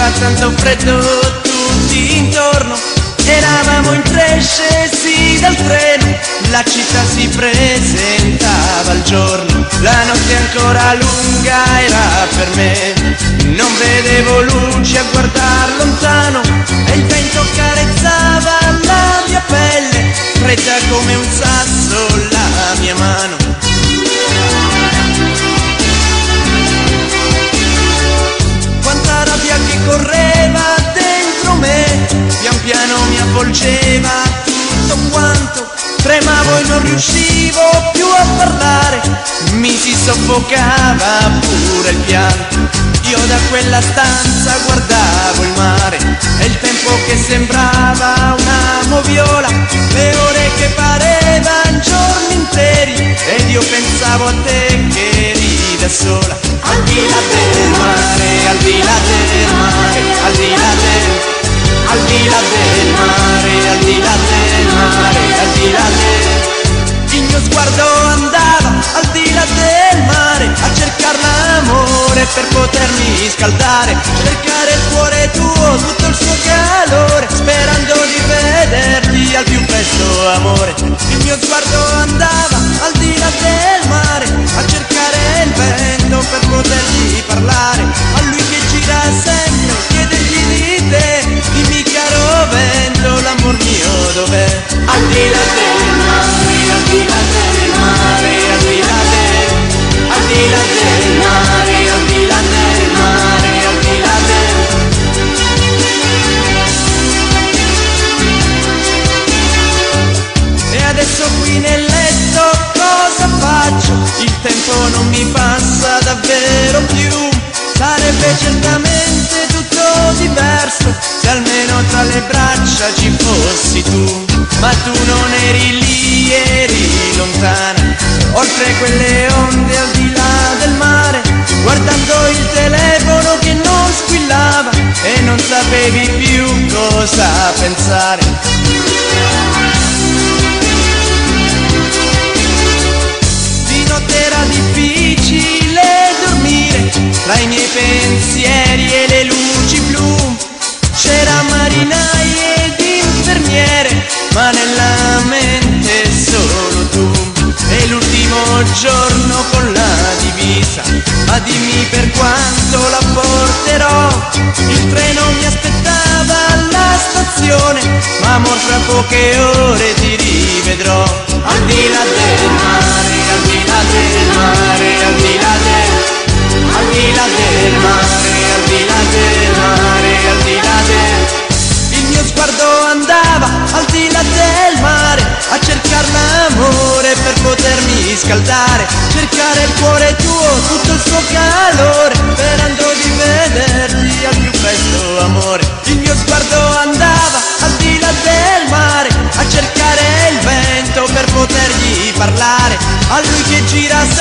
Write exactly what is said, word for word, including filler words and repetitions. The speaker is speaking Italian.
faceva tanto freddo tutti intorno, eravamo in tre scesi dal treno, la città si presentava al giorno, la notte ancora lunga era per me, non vedevo luci a guardar lontano e il vento carezzava la mia pelle, fredda come un sasso la mia mano. Quanta rabbia che correva dentro me, pian piano mi avvolgeva tutto quanto, tremavo e non riuscivo più a parlare, mi si soffocava pure il pianto. Io da quella stanza guardavo il mare e il tempo che sembrava una moviola, le ore che parevan giorni interi, ed io pensavo a te che eri da sola. Al di là del mare, al di là del mare, al di là del, al di là del mare, al di là del mare, al di là del, il mio sguardo andava al di là del mare a cercare l'amore per potermi scaldare, cercare il cuore tuo, tutto il suo calore, sperando di vederti al più presto, amore. Il mio sguardo andava al di là del mare a cercare il vento per potergli parlare, a lui che gira sempre, chiedergli di te, dimmi caro vento, l'amor mio dov'è? Al di là del mare, al di là del mare, al di là del, al di là del mare, al di là del mare, al di là del. E adesso qui nel letto cosa faccio? Il tempo non mi passa davvero più, sarebbe certamente tutto diverso se almeno tra le braccia ci fossi tu, ma tu non eri lì, eri lontana, oltre quelle onde al di là del mare, guardando il telefono che non squillava e non sapevi più cosa pensare. Di notte era difficile dormire, tra i miei pensieri e le luci blu, c'era marinai ed infermiere, ma nella mente solo tu. E l'ultimo giorno con la divisa, ma dimmi per quanto la porterò, il treno mi aspettava alla stazione, ma amor fra poche ore ti rivedrò. Al di là del mare, al di là del mare, al di là del, al di là del mare, al di là del mare, al di là del, il mio sguardo andava al di là del mare a cercare l'amore per potermi scaldare, cercare il cuore tuo, tutto il suo calore, sperando di vederti al più presto, amore. Il mio sguardo andava al di là del mare a cercare il vento per potergli parlare, a lui che gira